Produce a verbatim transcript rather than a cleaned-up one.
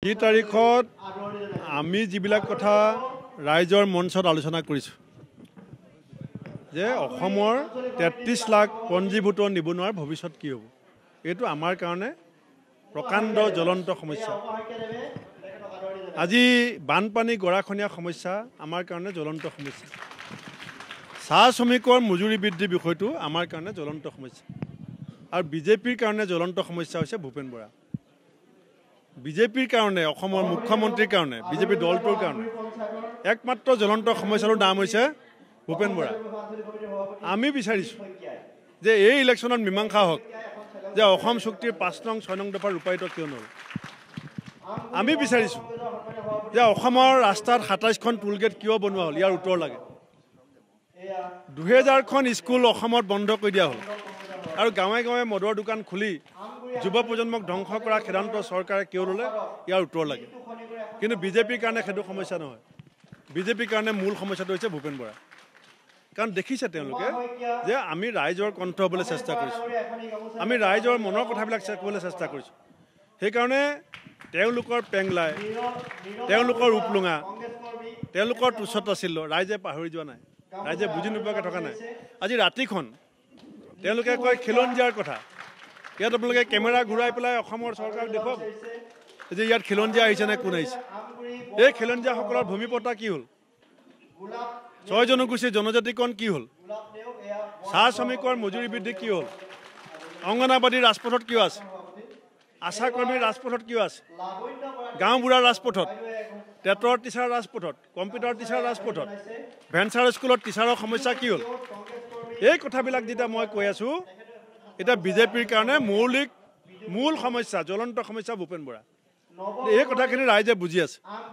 এই তাৰিখত আমি যিবিলাক কথা ৰাইজৰ মঞ্চত আলোচনা কৰিছোঁ যে অসমৰ তেত্ৰিশ লাখ পঞ্জীভূত নিবনুৱাৰ ভৱিষ্যত কি হ'ব, এইটো আমাৰ কাৰণে প্ৰকাণ্ড জ্বলন্ত সমস্যা। আজি বানপানী গৰাখহনীয়া সমস্যা আমাৰ কাৰণে জ্বলন্ত সমস্যা। চাহ শ্ৰমিকৰ মজুৰি বৃদ্ধিৰ বিষয়টো আমাৰ কাৰণে জ্বলন্ত সমস্যা। আৰু বিজেপিৰ কাৰণে জ্বলন্ত সমস্যা হৈছে ভূপেন বৰা। বিজেপিৰ কাৰণে, অসমৰ মুখ্যমন্ত্ৰীৰ কাৰণে, বিজেপিৰ দলটোৰ কাৰণে একমাত্ৰ জ্বলন্ত সমস্যাটোৰ নাম হৈছে ভূপেন বৰা। আমি বিচাৰিছোঁ যে এই ইলেকশ্যনত মীমাংসা হওক যে অসম চুক্তিৰ পাঁচ নং ছয় নং দফা ৰূপায়িত কিয় নহ'ল। আমি বিচাৰিছোঁ যে অসমৰ ৰাস্তাত সাতাইছখন টোলগেট কিয় বনোৱা হ'ল, ইয়াৰ উত্তৰ লাগে। দুহেজাৰখন স্কুল অসমত বন্ধ কৰি দিয়া হ'ল আৰু গাঁৱে গাঁৱে মদৰ দোকান খুলি যুৱ প্ৰজন্মক ধ্বংস কৰা সিদ্ধান্ত চৰকাৰে কিয় ল'লে, ইয়াৰ উত্তৰ লাগে। কিন্তু বিজেপিৰ কাৰণে সেইটো সমস্যা নহয়। বিজেপিৰ কাৰণে মূল সমস্যাটো হৈছে ভূপেন বৰা। কাৰণ দেখিছে তেওঁলোকে যে আমি ৰাইজৰ কণ্ঠ হ'বলৈ চেষ্টা কৰিছোঁ, আমি ৰাইজৰ মনৰ কথাবিলাক ক'বলৈ চেষ্টা কৰিছোঁ। সেইকাৰণে তেওঁলোকৰ পেংলাই, তেওঁলোকৰ উপলুঙা, তেওঁলোকৰ তুচ্ছত আছিল ৰাইজে পাহৰি যোৱা নাই, ৰাইজে বুজি নোপোৱাকৈ থকা নাই। আজি ৰাতিখন তেওঁলোকে কয় খিলঞ্জীয়াৰ কথা। ইয়াত আপোনালোকে কেমেৰা ঘূৰাই পেলাই অসমৰ চৰকাৰক দেখুৱাব যে ইয়াত খিলঞ্জীয়া আহিছে নে কোন আহিছে। এই খিলঞ্জীয়াসকলৰ ভূমিপটা কি হ'ল, ছয় জনগোষ্ঠীৰ জনজাতিকৰণ কি হ'ল, চাহ শ্ৰমিকৰ মজুৰি বৃদ্ধি কি হ'ল, অংগনাবাদী ৰাজপথত কিয় আছে, আশা কৰ্মীৰ ৰাজপথত কিয় আছে, গাঁওবুঢ়াৰ ৰাজপথত, টেটৰ টিচাৰ ৰাজপথত, কম্পিউটাৰ টিচাৰ ৰাজপথত, ভেঞ্চাৰ স্কুলত টিচাৰৰ সমস্যা কি হ'ল। এই কথাবিলাক যেতিয়া মই কৈ আছোঁ, এতিয়া বিজেপিৰ কাৰণে মৌলিক মূল সমস্যা, জ্বলন্ত সমস্যা ভূপেন বৰা। এই কথাখিনি ৰাইজে বুজি আছে।